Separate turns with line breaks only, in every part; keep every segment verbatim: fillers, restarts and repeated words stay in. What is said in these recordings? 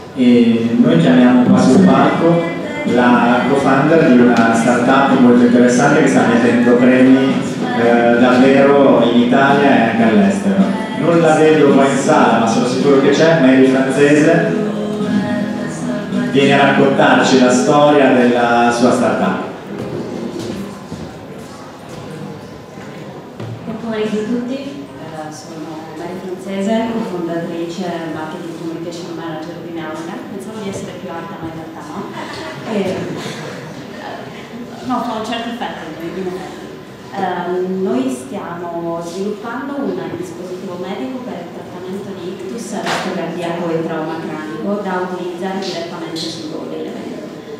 e noi chiamiamo qua sul palco la co-founder di una startup molto interessante che sta mettendo premi eh, davvero in Italia e anche all'estero. Non la vedo qua in sala, ma sono sicuro che c'è. Mary Francese viene a raccontarci la storia della sua startup.
Buon pomeriggio a tutti, uh, sono Mary Francese, cofondatrice Marketing Communication Manager di Neuralink. Pensavo di essere più alta, ma in realtà no. E, uh, no, fa un certo effetto. Uh, noi stiamo sviluppando un dispositivo medico per il trattamento di ictus, arresto cardiaco e trauma cranico da utilizzare direttamente sul loro elemento.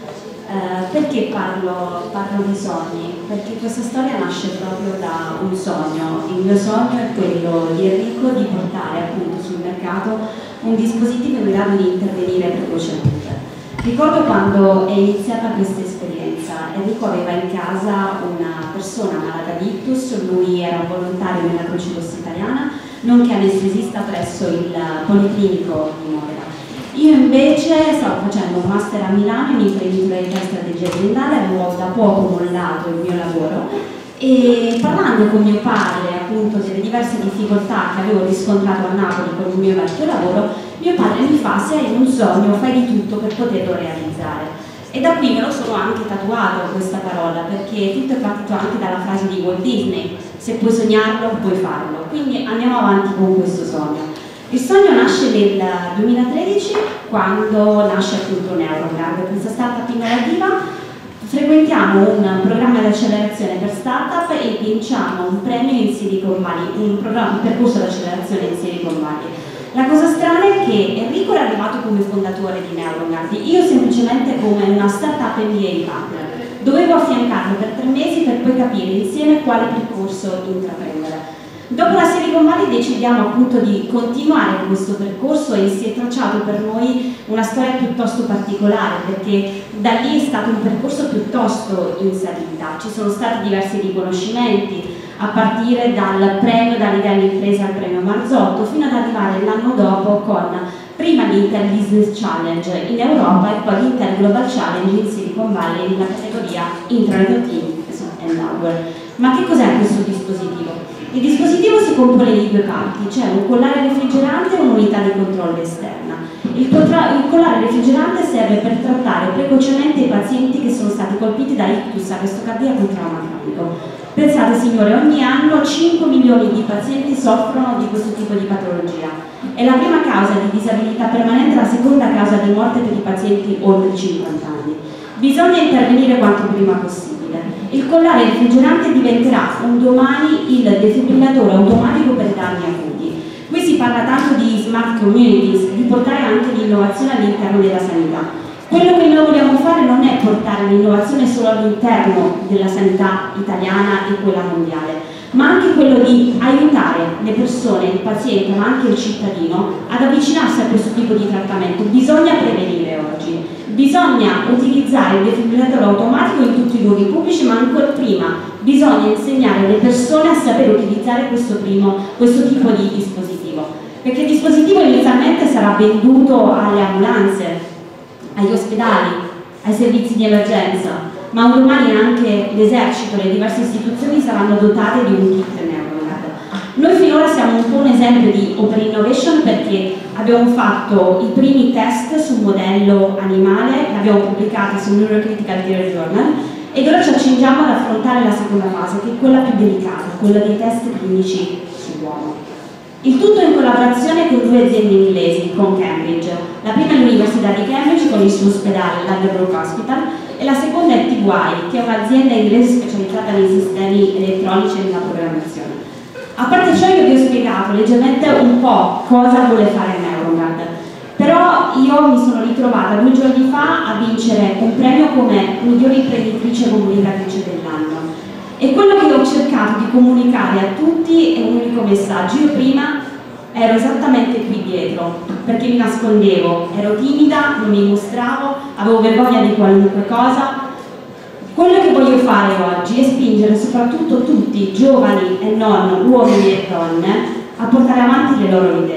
Uh, perché parlo, parlo di sogni? Perché questa storia nasce proprio da un sogno. Il mio sogno è quello di Enrico di portare appunto sul mercato un dispositivo in grado di intervenire precocemente. Ricordo quando è iniziata questa esperienza, Enrico aveva in casa una persona malata di ictus, lui era volontario nella Croce Rossa Italiana, nonché anestesista presso il Policlinico di Modena. Io invece stavo facendo un master a Milano in imprenditorialità e strategia aziendale, avevo da poco mollato il mio lavoro e parlando con mio padre appunto delle diverse difficoltà che avevo riscontrato a Napoli con il mio vecchio lavoro, mio padre mi fa: se hai un sogno fai di tutto per poterlo realizzare. E da qui me lo sono anche tatuato questa parola, perché tutto è partito anche dalla frase di Walt Disney: se puoi sognarlo puoi farlo. Quindi andiamo avanti con questo sogno. Il sogno nasce nel duemilatredici, quando nasce appunto Neuralink, questa startup innovativa. Frequentiamo un programma di accelerazione per startup e vinciamo un premio in Silicon Valley, un, programma, un percorso di accelerazione in Silicon Valley. La cosa strana è che Enrico era arrivato come fondatore di Neuralink, io semplicemente come una startup M B A partner. Dovevo affiancarlo per tre mesi per poi capire insieme quale percorso intraprendere. Dopo la Silicon Valley decidiamo appunto di continuare questo percorso e si è tracciato per noi una storia piuttosto particolare, perché da lì è stato un percorso piuttosto in salita. Ci sono stati diversi riconoscimenti, a partire dal premio da livello impresa al premio Marzotto, fino ad arrivare l'anno dopo con prima l'Inter Business Challenge in Europa e poi l'Inter Global Challenge in Silicon Valley nella categoria Internet of Things and Hardware. Ma che cos'è questo dispositivo? Il dispositivo si compone di due parti, c'è un collare refrigerante e un'unità di controllo esterna. Il, il collare refrigerante serve per trattare precocemente i pazienti che sono stati colpiti da ictus, arresto cardiaco e trauma cranico. Pensate signore, ogni anno cinque milioni di pazienti soffrono di questo tipo di patologia. È la prima causa di disabilità permanente e la seconda causa di morte per i pazienti oltre cinquanta anni. Bisogna intervenire quanto prima possibile. Il collare refrigerante diventerà un domani il defibrillatore automatico per i danni acuti. Qui si parla tanto di smart communities, di portare anche l'innovazione all'interno della sanità. Quello che noi vogliamo fare non è portare l'innovazione solo all'interno della sanità italiana e quella mondiale, ma anche quello di aiutare le persone, il paziente, ma anche il cittadino ad avvicinarsi a questo tipo di trattamento. Bisogna prevenire oggi, bisogna utilizzare il defibrillatore automatico in tutti i luoghi pubblici, ma ancora prima bisogna insegnare alle persone a sapere utilizzare questo, primo, questo tipo di dispositivo, perché il dispositivo inizialmente sarà venduto alle ambulanze, agli ospedali, ai servizi di emergenza, ma un domani anche l'esercito, le diverse istituzioni saranno dotate di un kit Neuralink. Noi finora siamo un po' un esempio di open innovation perché abbiamo fatto i primi test su un modello animale, li abbiamo pubblicati sul Neurocritical Care Journal ed ora ci accingiamo ad affrontare la seconda fase, che è quella più delicata, quella dei test clinici sull'uomo. Il tutto in collaborazione con due aziende inglesi, con Cambridge. La prima è l'Università di Cambridge con il suo ospedale, l'Alderbrook Hospital, e la seconda è T Y, che è un'azienda inglese specializzata nei sistemi elettronici e nella programmazione. A parte ciò io vi ho spiegato leggermente un po' cosa vuole fare Neuralink, però io mi sono ritrovata due giorni fa a vincere un premio come miglior imprenditrice comunicatrice dell'anno. E quello che ho cercato di comunicare a tutti è un unico messaggio. Io prima ero esattamente qui dietro, perché mi nascondevo, ero timida, non mi mostravo, avevo vergogna di qualunque cosa. Quello che voglio fare oggi è spingere soprattutto tutti, giovani e non, uomini e donne, a portare avanti le loro idee, a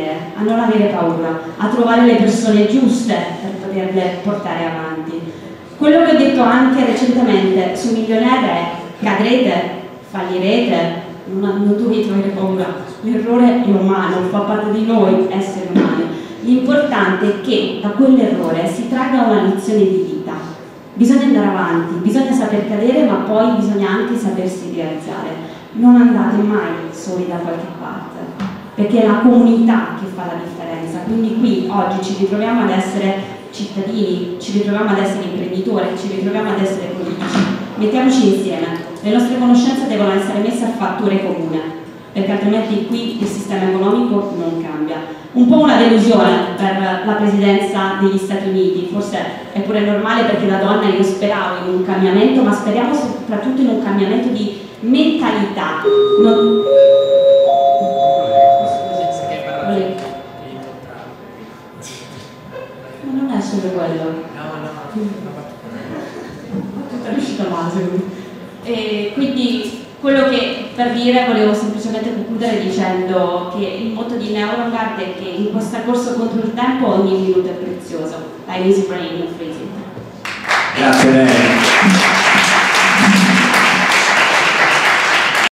a non avere paura, a trovare le persone giuste per poterle portare avanti. Quello che ho detto anche recentemente su Millionaire è: cadrete, fallirete, non, non dovete avere paura, l'errore è umano, fa parte di noi esseri umani. L'importante è che da quell'errore si tragga una lezione di vita. Bisogna andare avanti, bisogna saper cadere, ma poi bisogna anche sapersi rialzare. Non andate mai soli da qualche parte, perché è la comunità che fa la differenza. Quindi qui oggi ci ritroviamo ad essere cittadini, ci ritroviamo ad essere imprenditori, ci ritroviamo ad essere politici. Mettiamoci insieme, le nostre conoscenze devono essere messe a fattore comune, perché altrimenti qui il sistema economico non cambia. Un po' una delusione per la presidenza degli Stati Uniti, forse è pure normale perché da donna io speravo in un cambiamento, ma speriamo soprattutto in un cambiamento di mentalità. Non... Ma non è solo quello. No, no. Tutto è riuscito male, secondo me. E quindi quello che per dire volevo semplicemente concludere dicendo che il motto di Neuronguard è che in questa corsa contro il tempo ogni minuto è prezioso. Time is brain, freezing.
Grazie a lei.